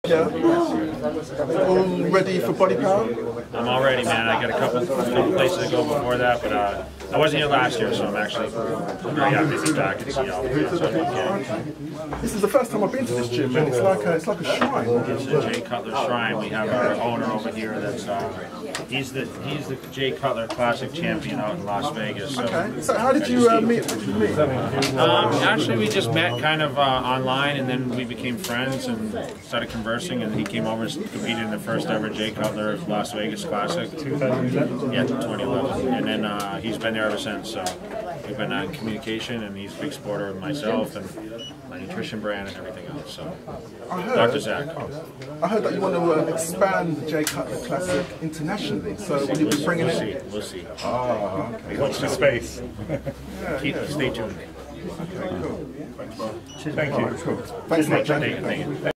Yeah. All ready for Body Power? I'm all ready, man. I got a couple places to go before that, but I wasn't here last year, so I'm actually very happy to be back and see all the things I can. This is the first time I've been to this gym, and it's like a shrine. It's the Jay Cutler Shrine. We have our owner over here. That's he's the Jay Cutler Classic champion out in Las Vegas. So, okay. So how did you meet? Actually, we just met kind of online, and then we became friends and started conversing. And he came over and competed in the first ever Jay Cutler Las Vegas Classic. 2011. Yeah, 2011. And then he's been there ever since. So we've been in communication, and he's a big supporter of myself and my nutrition brand and everything else. So, Dr. Zach. I heard that you want to expand the Jay Cutler Classic internationally. So will you be bringing it? We'll see. Oh, okay. Watch the space. Stay tuned. Okay, cool. Thank you. Thanks much, Jen. Thank you.